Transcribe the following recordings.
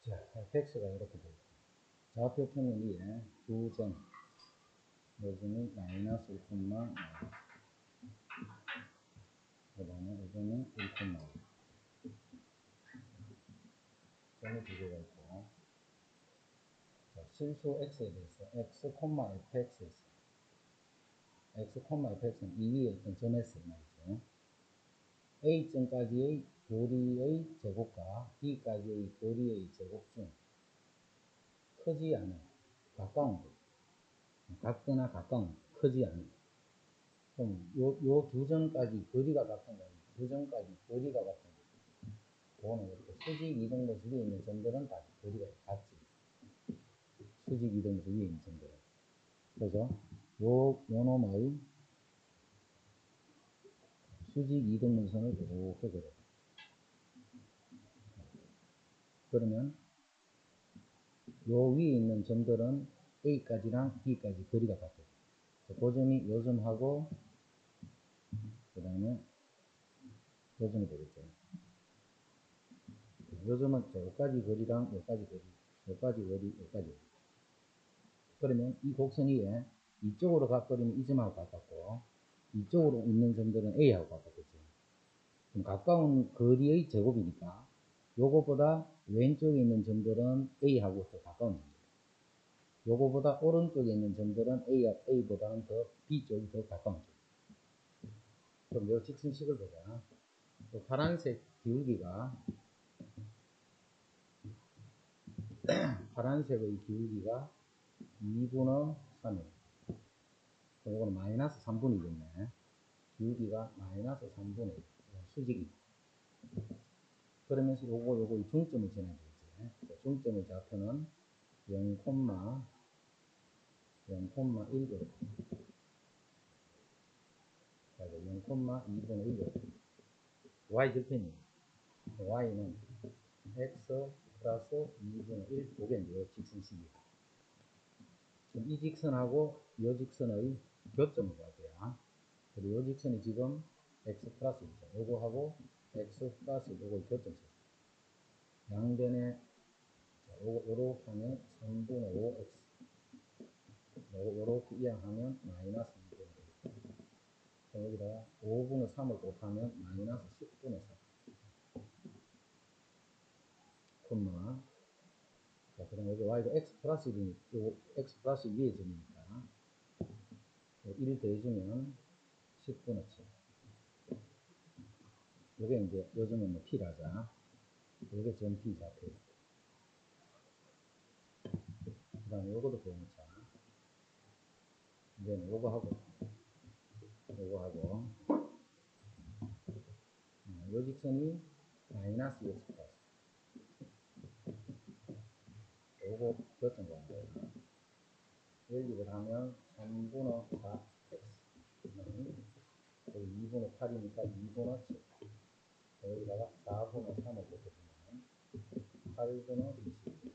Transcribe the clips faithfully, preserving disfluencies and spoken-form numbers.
자, fx가 이렇게 되죠. 좌표 평면 위에 두 점, 요즘이 마이너스 일, 그 다음에 요즘이 일, 점이 두 개가 있고, 자, 실수 x에 대해서 x, fx에서 x, fx는 이 위에 있던 점에서 말이죠. a점까지의 거리의 제곱과 b까지의 거리의 제곱 중 크지 않은, 가까운 거, 같거나 가까운, 크지 않은. 그럼 요, 요 두 점까지 거리가 같은 거예요. 두 점까지 거리가 같은 거. 그거는 이렇게 수직 이등분수 위에 있는 점들은 다 거리가 같지. 수직 이등분수 위에 있는 점들은. 그래서 요, 요 놈의 수직 이등분선을 이렇게 그려. 그러면 요 위에 있는 점들은 A까지랑 B까지 거리가 같아요. 그 점이 요 점하고 그 다음에 요 점이 되겠죠. 요 점은 요까지 거리랑 요까지 거리, 요까지 거리, 요까지 거리. 그러면 이 곡선 위에 이쪽으로 가버리면 이 점하고 가깝고 이쪽으로 있는 점들은 A하고 가깝겠죠. 그럼 가까운 거리의 제곱이니까 요거보다 왼쪽에 있는 점들은 A하고 더 가까운 점들. 요거보다 오른쪽에 있는 점들은 A, A보다는 더 B쪽이 더 가까운 점. 그럼 요 직선식을 보자. 요 파란색 기울기가 파란색의 기울기가 이분의 삼이에요. 그럼 이거는 마이너스 삼분이겠네. 기울기가 마이너스 삼분의 수직이. 그러면서 요거 요거 이 중점을 지나야 되겠지. 중점의 좌표는 영, 영, 일 영, 이분의 일 y절편이에요. y는 x 플러스 이분의 일, 요게 이제 직선식이에요. 지금 이 직선하고 이 직선의 교점을 봐야 돼요. 그리고 이 직선이 지금 x 플러스 이죠. 요거하고 x 플러스 요거의 교점식. 양변에 요거 요렇게 하면 삼분의 오 x. 요거 요렇게 이항하면 마이너스 이분의 일. 그럼 여기다가 오분의 삼을 곱하면 마이너스 십분의 삼. 콤마. 자, 그 다음에 여기 y가 x 플러스 일이니까, 요 x 플러스 위의 점이니까, 일 더해주면 십분의 칠. 요게 이제, 요즘은 뭐 p라자. 요게 점 p 좌표. 그 다음에 요거도 배우자. 이제는 요거 하고, 요거 하고, 요 직선이 마이너스 x 플러스. 요거 교점 구하는 거예요. 연립을 하면 삼분의 사 x. 여기 이분의 팔이니까 이분의 칠. 여기다가 사분의 삼을 곱해주면 팔분의 이십일.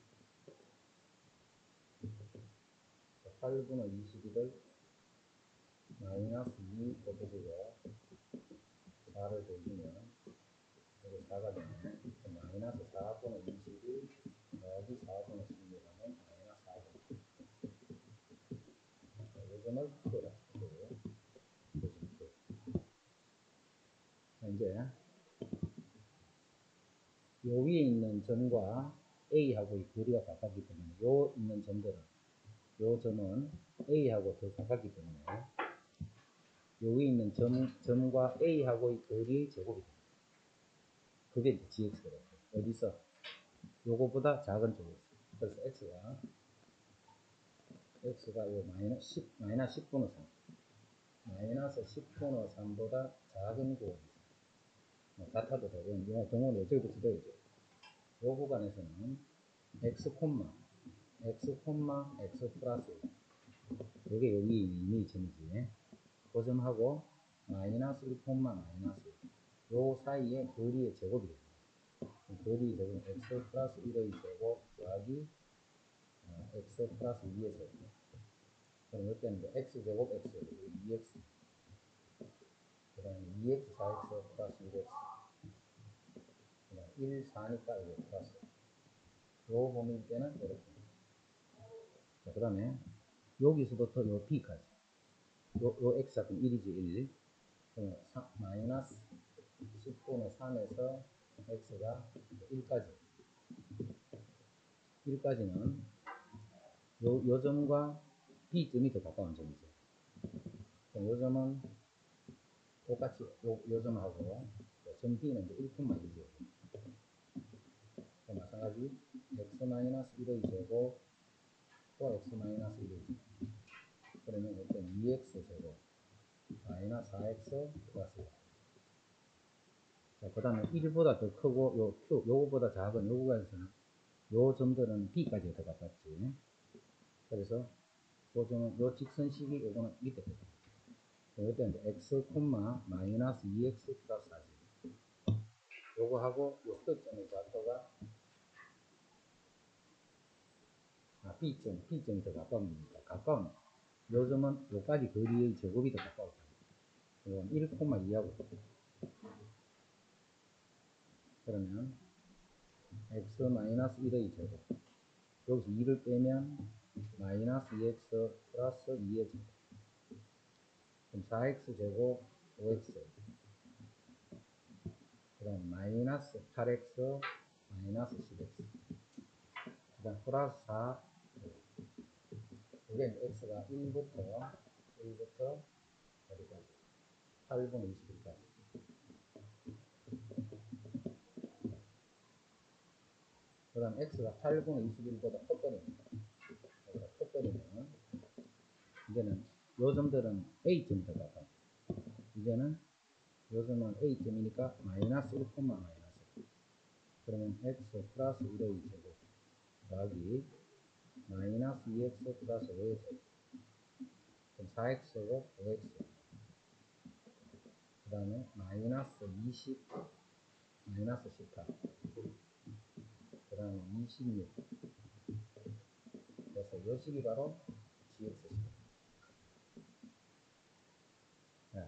팔분의 이십일을 마이너스 이 곱해주고 사를 더해주면 여기 사가 되면 마이너스 사분의 이십일 더하기 사분의 십일 하면 마이너스 사분의 요점을 Q라. 요점 Q. 자, 이제 요 위에 있는 점과 A하고의 거리가 가깝기 때문에 요 있는 점들은 요 점은 A하고 더 가깝기 때문에 요 위에 있는 점, 점과 A하고의 거리의 제곱이 됩니다. 그게 gx가 돼요. 어디서? 요거보다 작은 쪽에 있어요. 그래서 x가 x가 요 마이너스 십, 마이너스 십분의 삼. 마이너스 십분의 삼보다 작은 구간이 있어요. 뭐 같아도 되고, 요 경우는 이쪽에 붙여줘야죠. 요 구간에서는 x, x, x 플러스 요게 요 위에 있는 이 점이지. 그 점하고 마이너스 일, 마이너스 요 사이에 거리의 제곱이 됩니다. 거리의 제곱은 x 플러스 일의 제곱 더하기 어, x 플러스 이의 제곱. 그럼 이때는 이제 x제곱 x, 이 x. 그 다음에 이 엑스, 사 엑스 플러스 일 엑스. 그 다음에 일, 사니까 이거 플러스. 요 범위 때는 이렇게. 자, 그 다음에 여기서부터 요 b까지. 요, 요 x좌표는 일이지, 일. 그러면 마이너스 십분의 삼에서 x가 일까지. 일까지는 요, 요 점과 b점이 더 가까운 점이죠. 요 점은 똑같이 요, 요 점하고 점 b는 이제 일, 이죠. 마찬가지 x 마이너스 일의 제곱 또 x 마이너스 일의 제곱. 그러면 이때 이 엑스 제곱 마이너스 사 엑스 플러스 일. 자, 그 다음에 일보다 더 크고 요 q 요거보다 작은 요 구간에서는 요 점들은 b까지 더 가깝지. 그래서 요 점은 요 직선식이 요거는 밑에 거죠. 이때 이제 x, 마이너스 이 엑스 플러스 사지. 요거하고 요 끝점의 좌표가 아, b점, b점이 더 가까웁니다. 가까운 요 점은 요까지 거리의 제곱이 더 가까울 거예요. 이건 일, 이하고 그러면 x 마이너스 일의 제곱 여기서 이를 빼면 마이너스 이 엑스 플러스 이의 제곱 그럼 사 엑스 제곱 오 엑스 그 다음 마이너스 팔 엑스 마이너스 십 엑스 그 다음 플러스 사 이게 x가 일부터 일부터 어디까지 팔분의 이십일까지 그 다음 x가 팔분의 이십일보다 커버립니다. 커버리면 이제는 요 점들은 a점이 더 가까워. 이제는 요 점은 a점이니까 마이너스 일, 마이너스 그러면 x 플러스 일의 제곱 더하기 마이너스 이 엑스 플러스 오의 제곱 그럼 사 엑스고 오 엑스 그 다음에 마이너스 이십 마이너스 십팔 그 다음에 이십육 그래서 요 식이 바로 gx식. 네.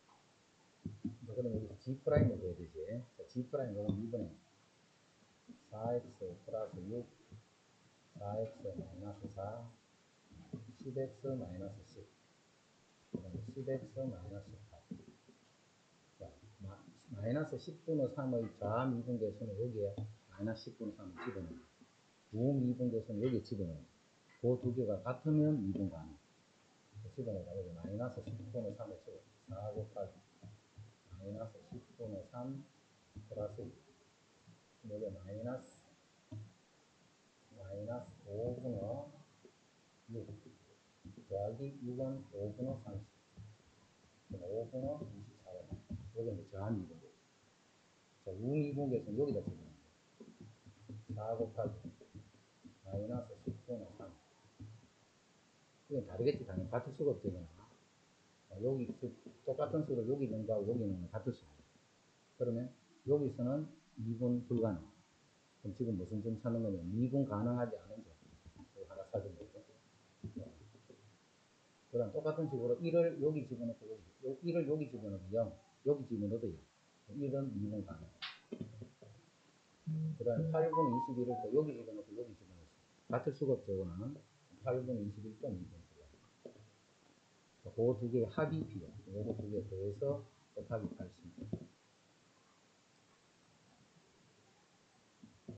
그럼 여기서 g'을 구해야 되지. 자, g'은 요건 이분의 사 엑스 플러스 육 사 엑스 마이너스 사 십 엑스 마이너스 십 그 다음에 십 엑스 마이너스 팔 자, 마, 마이너스 십분의 삼의 좌미분계수는 여기에 마이너스 십분의 삼을 집어넣어요. 우미분계수는 여기에 집어넣어요. 그 두 개가 같으면 미분 가능. 집어넣어서 여기 마이너스 십분의 삼에 집어 사 곱하기 마이너스 십분의 삼 플러스 일 여기 마이너스 마이너스 오분의 육 더하기 육은 오분의 삼십 오분의 이십사 여기 이제 저항미분 자, 우미분계수는 여기다 집어넣어요. 사 곱하기 마이너스 십분의 삼 이건 다르겠지. 당연히 같을 수가 없죠. 여기 수, 똑같은 수를 여기 있는 거하고 여기 있는 건 같을 수 없어요. 그러면 여기서는 미분 불가능. 그럼 지금 무슨 점 찾는 거냐? 미분 가능하지 않은 점. 이거 하나 찾은 거죠. 그 다음 똑같은 식으로 일을 여기 집어넣고 여기, 일을 여기 집어넣으면 영, 여기 집어넣어도 영. 일은 미분 가능. 그 다음에 팔분의 이십일을 또 여기 집어넣고 여기 집어넣었어요. 같을 수가 없죠. 이거는 팔분의 이십일 또 미분 불가능. 그 두 개의 합이 필요. 요거 두 개 더해서 곱하기 팔십.